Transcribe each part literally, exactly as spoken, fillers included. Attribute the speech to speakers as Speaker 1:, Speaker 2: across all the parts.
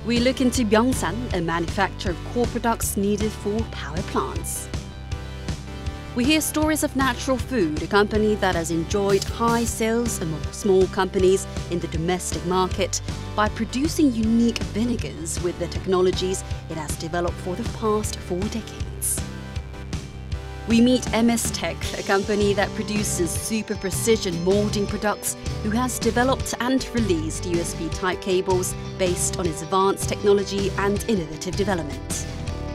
Speaker 1: We look into Byongsan, a manufacturer of core products needed for power plants. We hear stories of Natural Food, a company that has enjoyed high sales among small companies in the domestic market by producing unique vinegars with the technologies it has developed for the past four decades. We meet M S Tech, a company that produces super precision molding products, who has developed and released U S B-type cables based on its advanced technology and innovative development.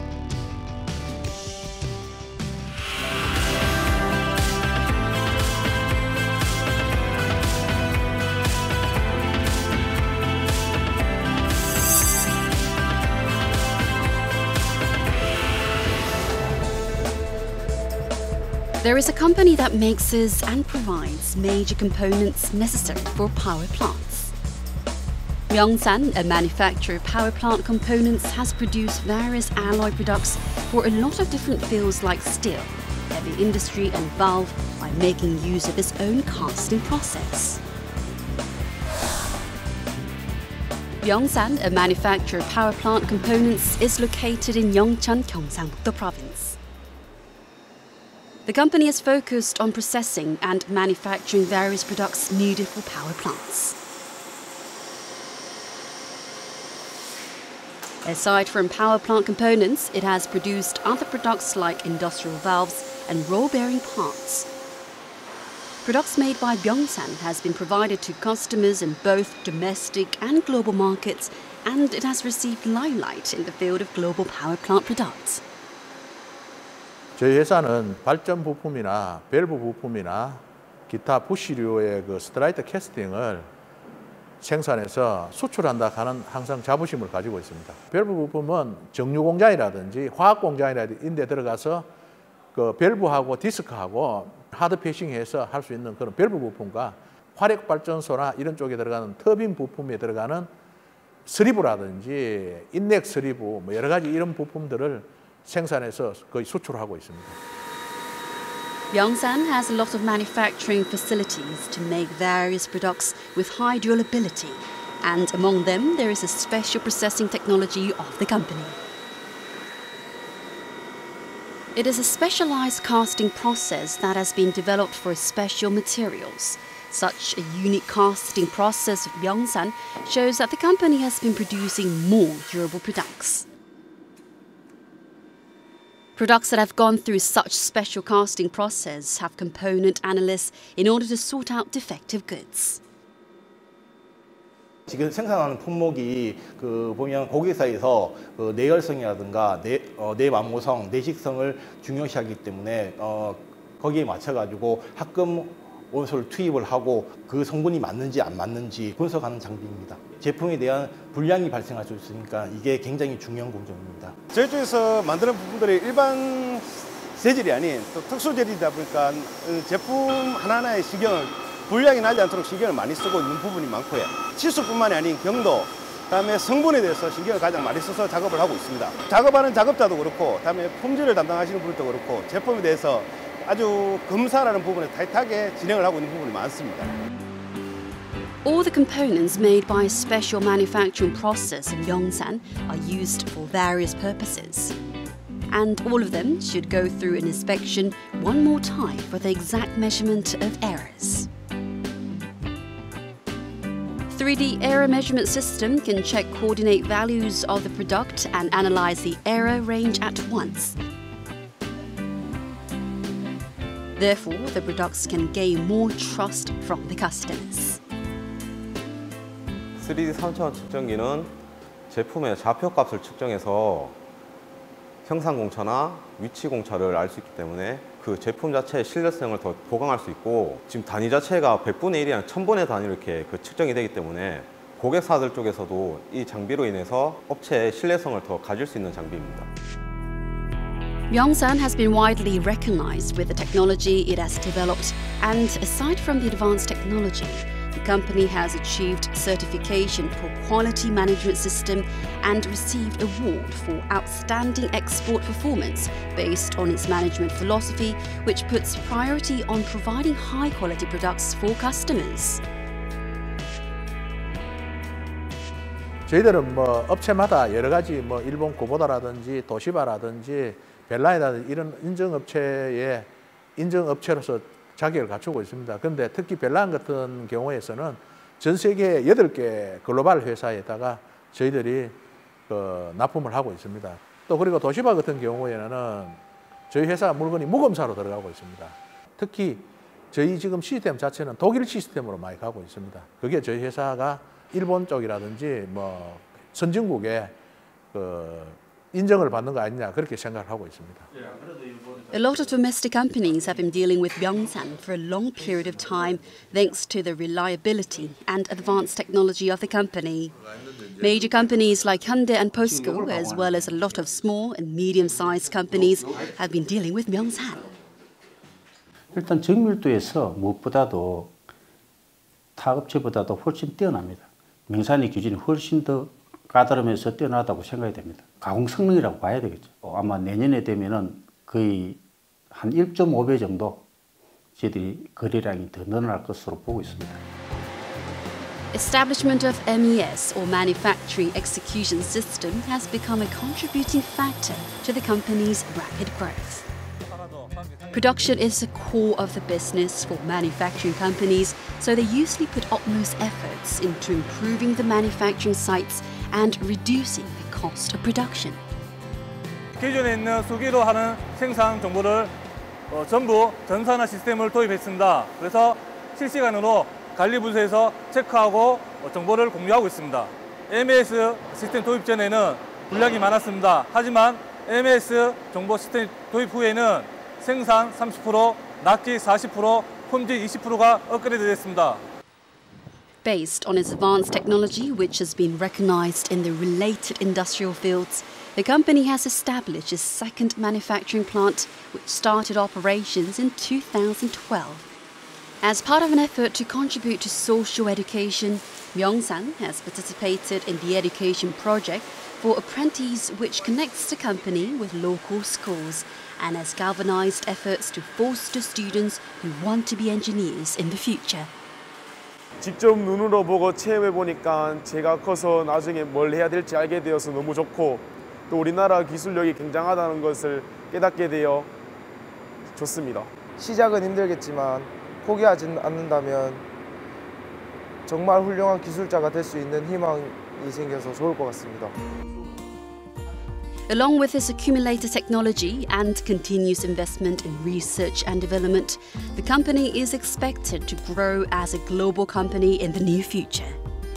Speaker 1: There is a company that makes and provides major components necessary for power plants. Byongsan, a manufacturer of power plant components, has produced various alloy products for a lot of different fields like steel, heavy industry and valve by making use of its own casting process. Byongsan, a manufacturer of power plant components, is located in Yeongcheon, Gyeongsang-buk-do Province. The company is focused on processing and manufacturing various products needed for power plants. Aside from power plant components, it has produced other products like industrial valves and roll bearing parts. Products made by Byongsan has been provided to customers in both domestic and global markets, and it has received limelight in the field of global power plant products.
Speaker 2: 저희 회사는 발전 부품이나 밸브 부품이나 기타 부시류의 그 스트라이트 캐스팅을 생산해서 수출한다 하는 항상 자부심을 가지고 있습니다. 밸브 부품은 정유 공장이라든지 화학 공장이라든지 인데 들어가서 그 밸브하고 디스크하고 하드 패싱해서 할 수 있는 그런 밸브 부품과 화력 발전소나 이런 쪽에 들어가는 터빈 부품에 들어가는 스리브라든지 인넥 스리브 뭐 여러 가지 이런 부품들을 생산해서 거의 수출하고 있습니다.
Speaker 1: Byongsan has a lot of manufacturing facilities to make various products with high durability, and among them there is a special processing technology of the company. It is a specialized casting process that has been developed for special materials. Such a unique casting process of Byongsan shows that the company has been producing more durable products. Products that have gone through such special casting process have component analysts in order to sort out defective goods.
Speaker 3: 지금 생산하는 품목이 그 보면 고객사에서 그 내열성이라든가 내, 어, 내마모성, 내식성을 중요시하기 때문에 어, 거기에 맞춰가지고 합금 원소를 투입을 하고 그 성분이 맞는지 안 맞는지 분석하는 장비입니다. 제품에 대한 불량이 발생할 수 있으니까 이게 굉장히 중요한 공정입니다.
Speaker 4: 저희 쪽에서 만드는 부분들이 일반 재질이 아닌 또 특수 재질이다 보니까 제품 하나하나의 신경을 불량이 나지 않도록 신경을 많이 쓰고 있는 부분이 많고요. 치수뿐만이 아닌 경도, 그다음에 성분에 대해서 신경을 가장 많이 써서 작업을 하고 있습니다. 작업하는 작업자도 그렇고, 그다음에 품질을 담당하시는 분들도 그렇고, 제품에 대해서 아주 검사라는 부분에 타이트하게 진행을 하고 있는 부분이 많습니다.
Speaker 1: All the components made by a special manufacturing process in Byongsan are used for various purposes. And all of them should go through an inspection one more time for the exact measurement of errors. three D error measurement system can check coordinate values of the product and analyze the error range at once. Therefore, the products can gain more trust from the customers.
Speaker 5: 쓰리디 삼 차원 측정기는 제품의 좌표값을 측정해서 형상 공차나 위치 공차를 알 수 있기 때문에 그 제품 자체의 신뢰성을 더 보강할 수 있고, 지금 단위 자체가 백분의 일이 아니라 천분의 단위로 이렇게 그 측정이 되기 때문에 고객사들 쪽에서도 이 장비로 인해서 업체의 신뢰성을 더 가질 수 있는 장비입니다.
Speaker 1: Byongsan has been widely recognized with the technology it has developed, and aside from the advanced technology, the company has achieved certification for quality management system and received award for outstanding export performance based on its management philosophy, which puts priority on providing high-quality products for customers.
Speaker 2: 저희들은 뭐 업체마다 여러 가지 뭐 일본 고보다라든지 도시바라든지 벨라이라든지 이런 인증업체의 인증업체로서 자격을 갖추고 있습니다. 그런데 특히 벨라인 같은 경우에서는 전 세계 여덟 개 글로벌 회사에다가 저희들이 그 납품을 하고 있습니다. 또 그리고 도시바 같은 경우에는 저희 회사 물건이 무검사로 들어가고 있습니다. 특히 저희 지금 시스템 자체는 독일 시스템으로 많이 가고 있습니다. 그게 저희 회사가 일본 쪽이라든지 뭐 선진국에 그 인정을 받는 거 아니냐 그렇게 생각을 하고 있습니다.
Speaker 1: A lot of domestic companies have been dealing with Myeongsan for a long period of time thanks to the reliability and advanced technology of the company. Major companies like Hyundai and POSCO, as well as a lot of small and medium-sized companies, have been dealing with Myeongsan.
Speaker 6: 일단 정밀도에서 무엇보다도 타 업체보다도 훨씬 뛰어납니다. 명산의 기준이 훨씬 더 까다로우면서 뛰어나다고 생각이 됩니다. 가공 성능이라고 봐야 되겠죠. 아마 내년에 되면은 거의 한 일 점 오 배 정도 저희들이 거래량이 더 늘어날 것으로 보고 있습니다.
Speaker 1: Establishment of M E S, or Manufacturing Execution System, has become a contributing factor to the company's rapid growth. Production is the core of the business for manufacturing companies, so they usually put utmost efforts into improving the manufacturing sites and reducing the cost of production.
Speaker 7: 기존에 있는 수기로 하는 생산 정보를 어, 전부 전산화 시스템을 도입했습니다. 그래서 실시간으로 관리 부서에서 체크하고 어, 정보를 공유하고 있습니다. M E S 시스템 도입 전에는 분량이 많았습니다. 하지만 M E S 정보 시스템 도입 후에는 생산 삼십 퍼센트, 납기 사십 퍼센트, 품질 이십 퍼센트가 업그레이드 됐습니다.
Speaker 1: Based on its advanced technology, which has been recognized in the related industrial fields, the company has established a second manufacturing plant, which started operations in two thousand twelve. As part of an effort to contribute to social education, Myeongsan has participated in the education project for apprentices, which connects the company with local schools and has galvanized efforts to foster students who want to be engineers in the future.
Speaker 8: 직접 눈으로 보고 체험해 보니까 제가 커서 나중에 뭘 해야 될지 알게 되어서 너무 좋고 또 우리나라 기술력이 굉장하다는 것을 깨닫게 되어 좋습니다.
Speaker 9: 시작은 힘들겠지만 포기하지 않는다면 정말 훌륭한 기술자가 될 수 있는 희망이 생겨서 좋을 것 같습니다.
Speaker 1: Along with its accumulator technology and continuous investment in research and development, the company is expected to grow as a global company in the near future.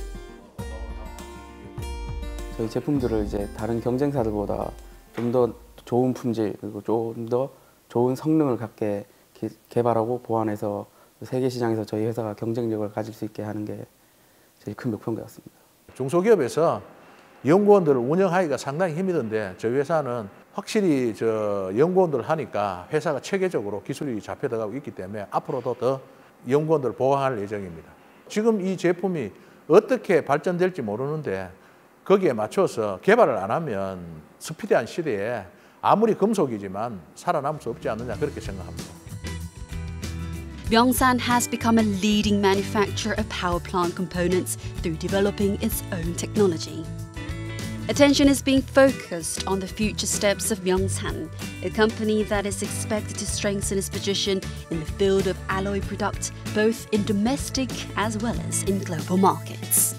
Speaker 10: 저희 제품들을 이제 다른 경쟁사들보다 좀 더 좋은 품질 그리고 좀 더 좋은 성능을 갖게 기, 개발하고 보완해서 세계 시장에서 저희 회사가 경쟁력을 가질 수 있게 하는 게 제일 큰 목표인 것 같습니다.
Speaker 2: 중소기업에서 연구원들을 운영하기가 상당히 힘이 든데 저희 회사는 확실히 저 연구원들 하니까 회사가 체계적으로 기술이 잡혀 들어가고 있기 때문에 앞으로도 더 연구원들을 보강할 예정입니다. 지금 이 제품이 어떻게 발전될지 모르는데 거기에 맞춰서 개발을 안 하면 스피디한 시대에 아무리 금속이지만 살아남을 수 없지 않느냐 그렇게 생각합니다.
Speaker 1: Myeongsan has become a leading manufacturer of power plant components through developing its own technology. Attention is being focused on the future steps of Myeongsan, a company that is expected to strengthen its position in the field of alloy products, both in domestic as well as in global markets.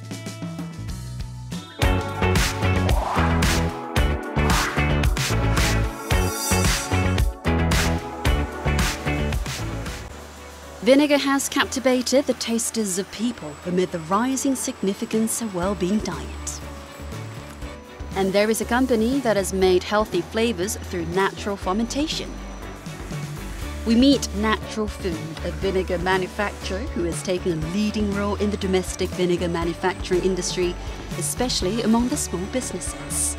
Speaker 1: Vinegar has captivated the tasters of people amid the rising significance of well-being diet. And there is a company that has made healthy flavors through natural fermentation. We meet Natural Food, a vinegar manufacturer who has taken a leading role in the domestic vinegar manufacturing industry, especially among the small businesses.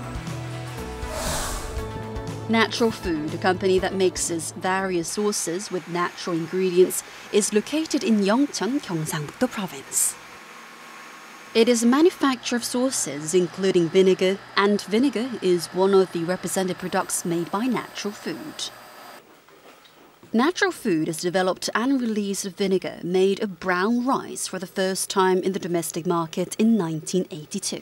Speaker 1: Natural Food, a company that mixes various sauces with natural ingredients, is located in Yeongcheon, Gyeongsang-buk-do Province. It is a manufacturer of sauces, including vinegar, and vinegar is one of the represented products made by Natural Food. Natural Food has developed and released a vinegar made of brown rice for the first time in the domestic market in nineteen eighty-two.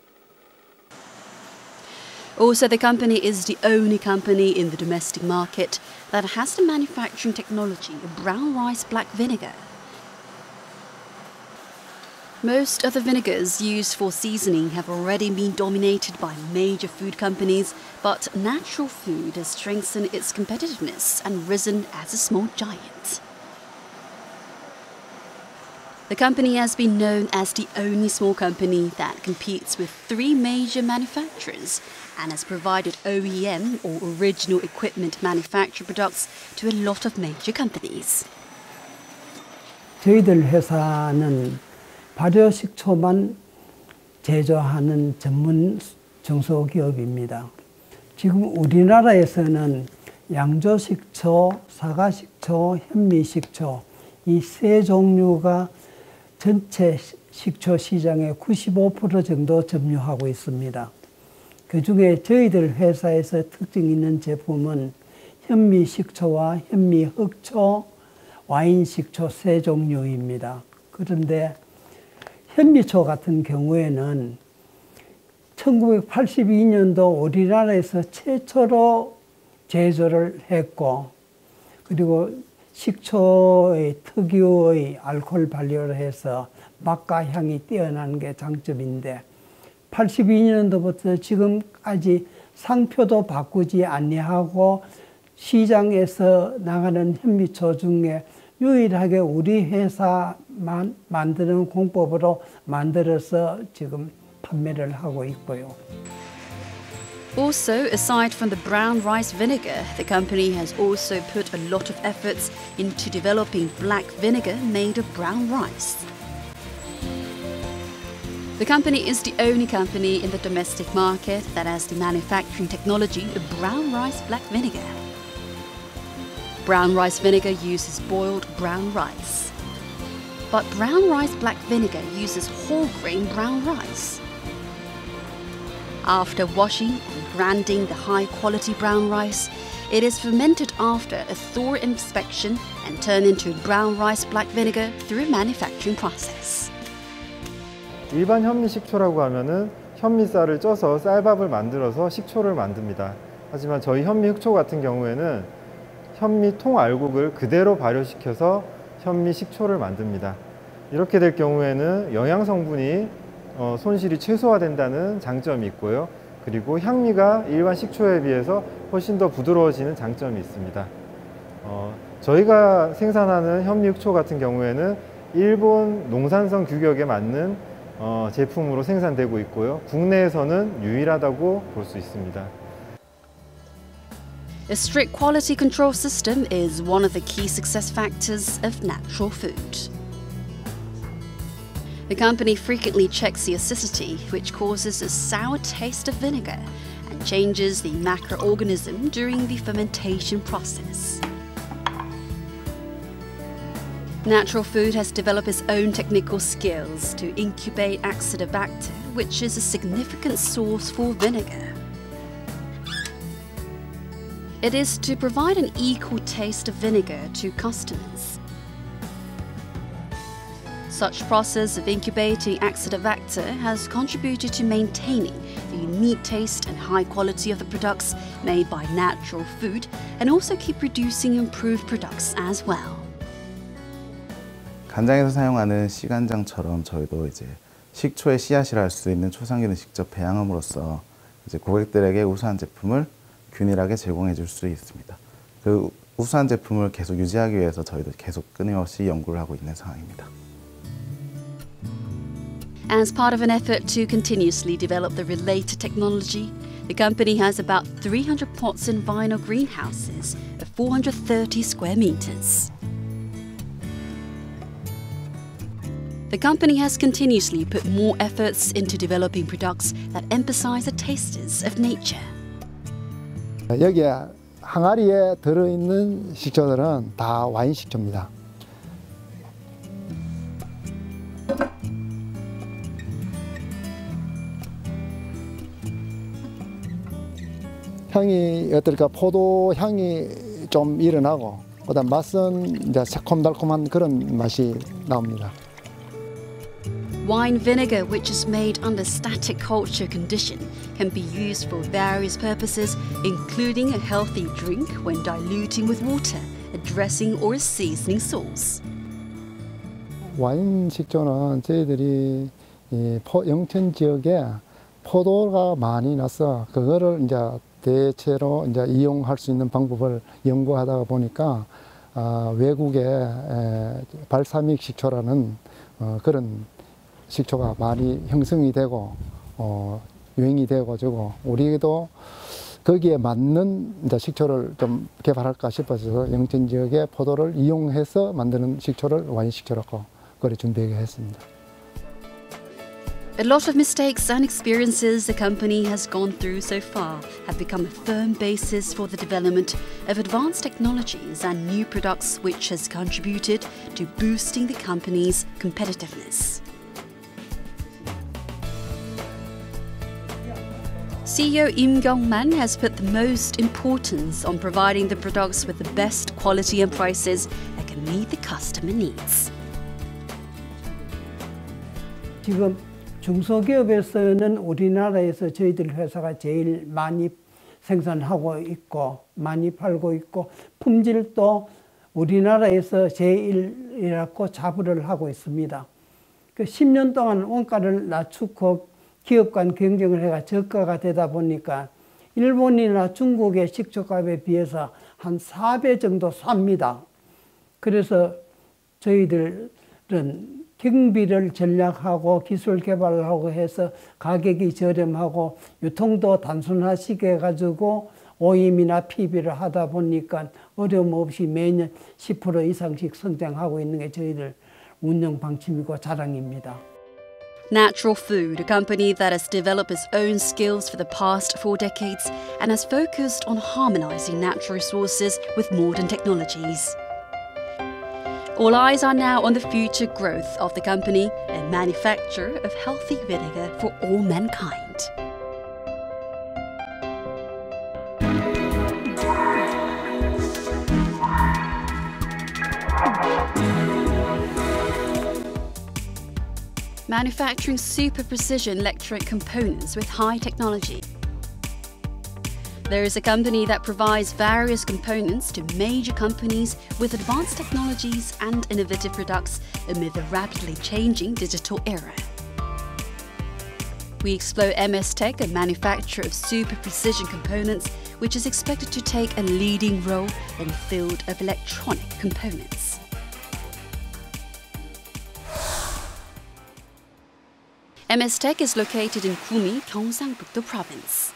Speaker 1: Also, the company is the only company in the domestic market that has the manufacturing technology of brown rice black vinegar. Most other vinegars used for seasoning have already been dominated by major food companies, but Natural Food has strengthened its competitiveness and risen as a small giant. The company has been known as the only small company that competes with three major manufacturers and has provided O E M or original equipment manufacturer products to a lot of major companies.
Speaker 11: 저희들 회사는 발효식초만 제조하는 전문 중소기업입니다. 지금 우리나라에서는 양조식초, 사과식초, 현미식초 이 세 종류가 전체 식초 시장의 구십오 퍼센트 정도 점유하고 있습니다. 그중에 저희들 회사에서 특징 있는 제품은 현미식초와 현미흑초, 와인식초 세 종류입니다. 그런데 현미초 같은 경우에는 천구백팔십이 년도 우리나라에서 최초로 제조를 했고, 그리고 식초의 특유의 알코올 발효를 해서 맛과 향이 뛰어나는 게 장점인데, 팔십이 년도부터 지금까지 상표도 바꾸지 아니하고 시장에서 나가는 현미초 중에 유일하게 우리 회사만 만드는 공법으로 만들어서 지금 판매를 하고 있고요.
Speaker 1: Also, aside from the brown rice vinegar, the company has also put a lot of efforts into developing black vinegar made of brown rice. The company is the only company in the domestic market that has the manufacturing technology of brown rice black vinegar. Brown rice vinegar uses boiled brown rice. But brown rice black vinegar uses whole grain brown rice. After washing and grinding the high-quality brown rice, it is fermented after a thorough inspection and turned into brown rice black vinegar through a manufacturing process.
Speaker 12: 일반 현미 식초라고 하면은 현미쌀을 쪄서 쌀밥을 만들어서 식초를 만듭니다. 하지만 저희 현미 흑초 같은 경우에는 현미 통알곡을 그대로 발효시켜서 현미 식초를 만듭니다. 이렇게 될 경우에는 영양 성분이 어, 손실이 최소화된다는 장점이 있고요. 그리고 향미가 일반 식초에 비해서 훨씬 더 부드러워지는 장점이 있습니다. 어, 저희가 생산하는 현미 흑초 같은 경우에는 일본 농산성 규격에 맞는 어, 제품으로 생산되고 있고요. 국내에서는 유일하다고 볼 수 있습니다.
Speaker 1: A strict quality control system is one of the key success factors of Natural Food. The company frequently checks the acidity, which causes a sour taste of vinegar, and changes the macroorganism during the fermentation process. Natural Food has developed its own technical skills to incubate Acidobacter, which is a significant source for vinegar. It is to provide an equal taste of vinegar to customers. Such process of incubating Acidobacter has contributed to maintaining the unique taste and high quality of the products made by Natural Food, and also keep producing improved products as well.
Speaker 13: 간장에서 사용하는 씨간장처럼 저희도 이제 식초의 씨앗이라 할 수 있는 초상균을 직접 배양함으로써 이제 고객들에게 우수한 제품을 균일하게 제공해 줄 수 있습니다. 그 우수한 제품을 계속 유지하기 위해서 저희도 계속 끊임없이 연구를 하고 있는 상황입니다.
Speaker 1: As part of an effort to continuously develop the related technology, the company has about three hundred pots in vinyl greenhouses of four hundred thirty square meters. The company has continuously put more efforts into developing products that emphasize the tastes of nature.
Speaker 14: 여기에 항아리에 들어있는 식초들은 다 와인 식초입니다. 향이 어떨까? 포도 향이 좀 일어나고 그다음 맛은 이제 새콤달콤한 그런 맛이 나옵니다.
Speaker 1: Wine vinegar, which is made under static culture condition, can be used for various purposes, including a healthy drink when diluting with water, a dressing or a seasoning sauce.
Speaker 14: 와인 식초는 저희들이 이 포, 영천 지역에 포도가 많이 나서 그거를 이제 대체로 이제 이용할 수 있는 방법을 연구하다 보니까 어, 외국에 에, 발사믹 식초라는 어, 그런 식초가 많이 형성이 되고 어, 유행이 되어가지고 우리도 거기에 맞는 이제 식초를 좀 개발할까 싶어서 영천 지역의 포도를 이용해서 만드는 식초를 와인 식초라고 그래 준비하게 했습니다.
Speaker 1: A lot of mistakes and experiences the company has gone through so far have become a firm basis for the development of advanced technologies and new products, which has contributed to boosting the company's competitiveness. C E O Im Kyung-man has put the most importance on providing the products with the best quality and prices that can meet the customer needs.
Speaker 11: 지금 중소기업에서는 우리나라에서 저희들 회사가 제일 많이 생산하고 있고 많이 팔고 있고 품질도 우리나라에서 제일이라고 자부를 하고 있습니다. 그 십 년 동안 원가를 낮추고 기업 간 경쟁을 해가 저가가 되다 보니까 일본이나 중국의 식초값에 비해서 한 사 배 정도 쌉니다. 그래서 저희들은 경비를 전략하고 기술 개발을 하고 해서 가격이 저렴하고 유통도 단순화시켜 해가지고 오임이나 피비를 하다 보니까 어려움 없이 매년 십 퍼센트 이상씩 성장하고 있는 게 저희들 운영 방침이고 자랑입니다.
Speaker 1: Natural Food, a company that has developed its own skills for the past four decades and has focused on harmonizing natural resources with modern technologies. All eyes are now on the future growth of the company, a manufacturer of healthy vinegar for all mankind. Manufacturing super precision electronic components with high technology. There is a company that provides various components to major companies with advanced technologies and innovative products amid the rapidly changing digital era. We explore M S Tech, a manufacturer of super precision components, which is expected to take a leading role in the field of electronic components. M S Tech is located in Gumi, Gyeongsangbuk-do Province.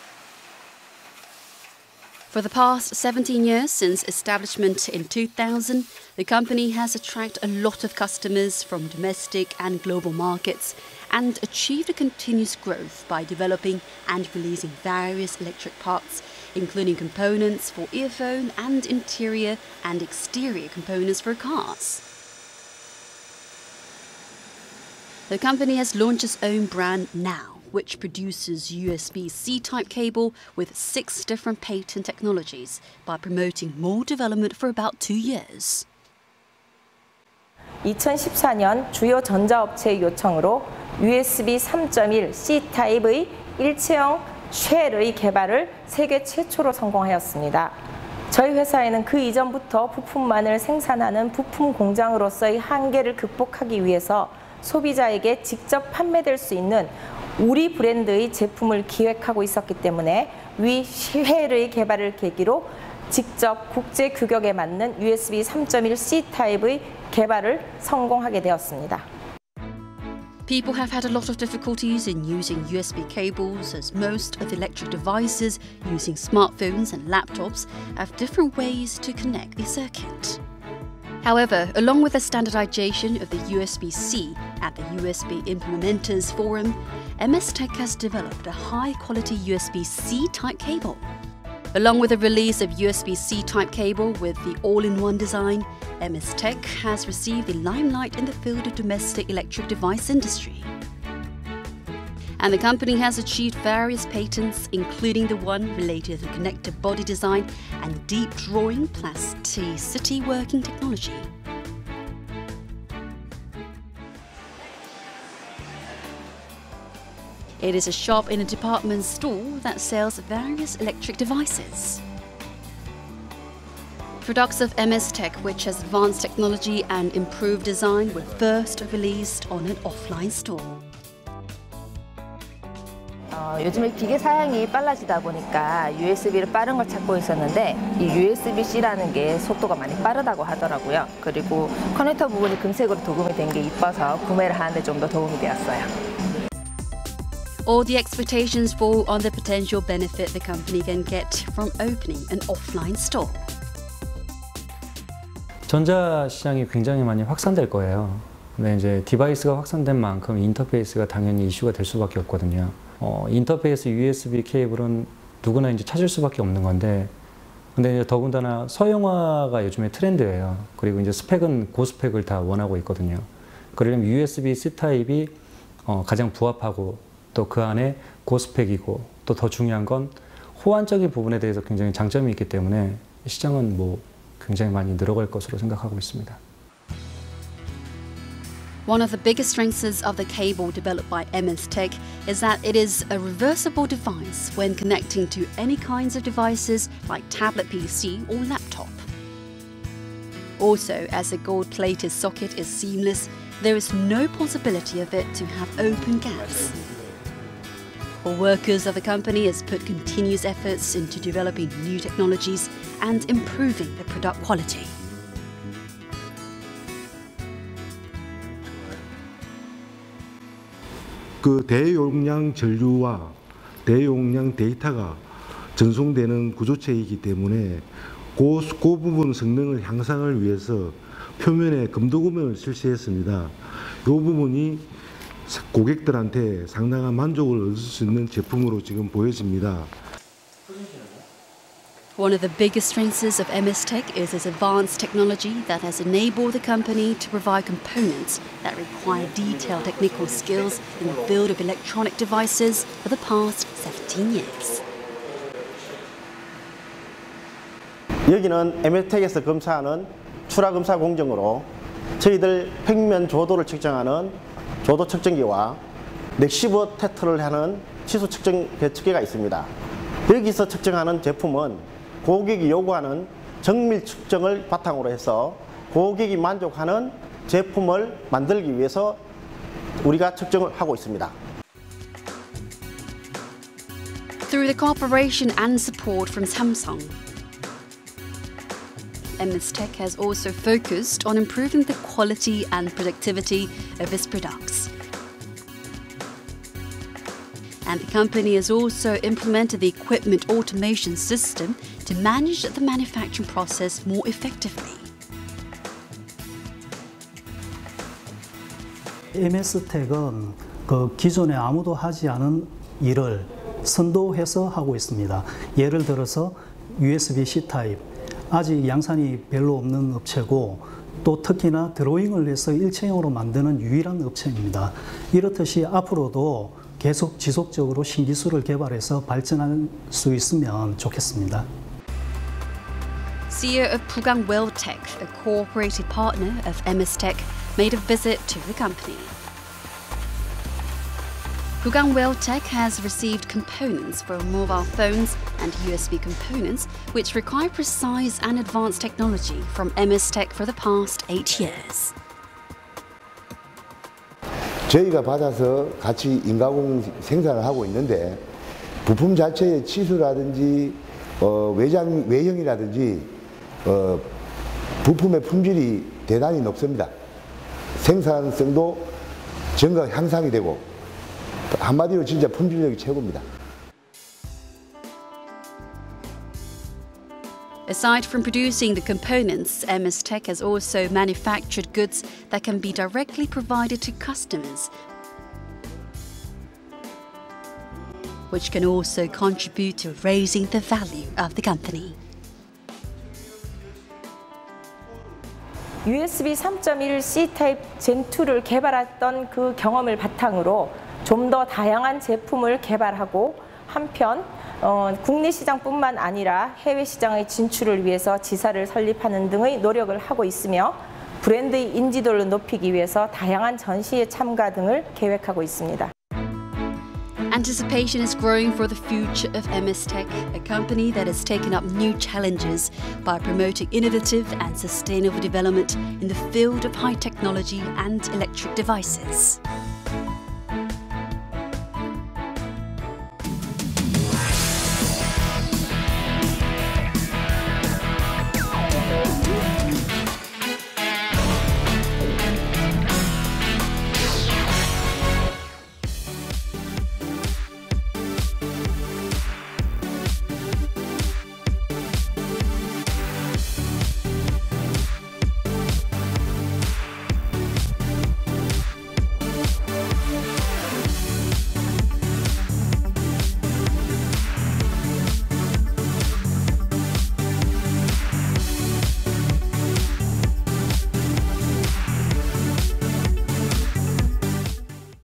Speaker 1: For the past seventeen years since establishment in two thousand, the company has attracted a lot of customers from domestic and global markets and achieved a continuous growth by developing and releasing various electric parts, including components for earphone and interior and exterior components for cars. The company has launched its own brand now, which produces U S B C type cable with six different patent technologies by promoting more development for about two years.
Speaker 15: 이천십사 년 주요 전자업체의 요청으로 유에스비 삼 점 일 C 타입의 일체형 쉘의 개발을 세계 최초로 성공하였습니다. 저희 회사에는 그 이전부터 부품만을 생산하는 부품 공장으로서의 한계를 극복하기 위해서 소비자에게 직접 판매될 수 있는 우리 브랜드의 제품을 기획하고 있었기 때문에 위 쉘의 개발을 계기로 직접 국제 규격에 맞는 유에스비 삼 점 일 C 타입의 개발을 성공하게 되었습니다.
Speaker 1: People have had a lot of difficulties in using U S B cables, as most of the electric devices using smartphones and laptops have different ways to connect the circuit. However, along with the standardization of the U S B C at the U S B Implementers Forum, M S Tech has developed a high-quality U S B C type cable. Along with the release of U S B C type cable with the all-in-one design, M S Tech has received the limelight in the field of domestic electric device industry. And the company has achieved various patents, including the one related to connected body design and deep drawing plasticity working technology. It is a shop in a department store that sells various electric devices. Products of M S Tech, which has advanced technology and improved design, were first released on an offline store.
Speaker 15: 어, 요즘에 기계 사양이 빨라지다 보니까 유에스비를 빠른 걸 찾고 있었는데 이 유에스비-C라는 게 속도가 많이 빠르다고 하더라고요. 그리고 커넥터 부분이 금색으로 도금이 된 게 이뻐서 구매를 하는데 좀 더 도움이 되었어요.
Speaker 1: All the expectations fall on the potential benefit the company can get from opening an offline store.
Speaker 16: 전자 시장이 굉장히 많이 확산될 거예요. 근데 이제 디바이스가 확산된 만큼 인터페이스가 당연히 이슈가 될 수밖에 없거든요. 어, 인터페이스 유에스비 케이블은 누구나 이제 찾을 수밖에 없는 건데, 근데 이제 더군다나 서형화가 요즘에 트렌드예요. 그리고 이제 스펙은 고스펙을 다 원하고 있거든요. 그러려면 유에스비-C 타입이 어, 가장 부합하고 또 그 안에 고스펙이고 또 더 중요한 건 호환적인 부분에 대해서 굉장히 장점이 있기 때문에 시장은 뭐 굉장히 많이 늘어갈 것으로 생각하고 있습니다.
Speaker 1: One of the biggest strengths of the cable developed by M S Tech is that it is a reversible device when connecting to any kinds of devices like tablet P C or laptop. Also, as the gold-plated socket is seamless, there is no possibility of it to have open gaps. All workers of the company has put continuous efforts into developing new technologies and improving the product quality.
Speaker 17: 그 대용량 전류와 대용량 데이터가 전송되는 구조체이기 때문에 그, 그 부분 성능을 향상을 위해서 표면에 금도금을 실시했습니다. 이 부분이 고객들한테 상당한 만족을 얻을 수 있는 제품으로 지금 보여집니다.
Speaker 1: One of the biggest strengths of M S Tech is its advanced technology that has enabled the company to provide components that require detailed technical skills in the field of electronic devices for the past seventeen years.
Speaker 3: 여기는 M S Tech에서 검사하는 출하 검사 공정으로 저희들 평면 조도를 측정하는 조도 측정기와 넥시버 테스트를 하는 치수 측정 측계가 있습니다. 여기서 측정하는 제품은 고객이 요구하는 정밀 측정을 바탕으로 해서 고객이 만족하는 제품을 만들기 위해서 우리가 측정을 하고 있습니다.
Speaker 1: Through the cooperation and support from Samsung, M S Tech has also focused on improving the quality and productivity of its products. And the company has also implemented the equipment automation system to manage the manufacturing process more effectively.
Speaker 18: M S Tech은 그 기존에 아무도 하지 않은 일을 선도해서 하고 있습니다. 예를 들어서 유에스비-C 타입, 아직 양산이 별로 없는 업체고 또 특히나 드로잉을 해서 일체형으로 만드는 유일한 업체입니다. 이렇듯이 앞으로도 계속 지속적으로 신기술을 개발해서 발전할 수 있으면 좋겠습니다.
Speaker 1: C E O of Pugang Weldtech, a cooperative partner of M S Tech, made a visit to the company. Pugang Weldtech has received components for mobile phones and U S B components which require precise and advanced technology from M S Tech for the past eight years.
Speaker 19: 저희가 받아서 같이 인가공 생산을 하고 있는데 부품 자체의 치수라든지 어, 외장, 외형이라든지 어, 부품의 품질이 대단히 높습니다. 생산성도 증가 향상이 되고 한마디로 진짜 품질력이 최고입니다.
Speaker 1: Aside from producing the components, M S Tech has also manufactured goods that can be directly provided to customers, which can also contribute to raising the value of the company.
Speaker 15: 유에스비 삼 점 일 C 타입 젠 투를 개발했던 그 경험을 바탕으로 좀 더 다양한 제품을 개발하고 한편 어, 국내 시장뿐만 아니라 해외 시장의 진출을 위해서 지사를 설립하는 등의 노력을 하고 있으며 브랜드의 인지도를 높이기 위해서 다양한 전시에 참가 등을 계획하고 있습니다.
Speaker 1: Anticipation is growing for the future of M S Tech, a company that has taken up new challenges by promoting innovative and sustainable development in the field of high technology and electric devices.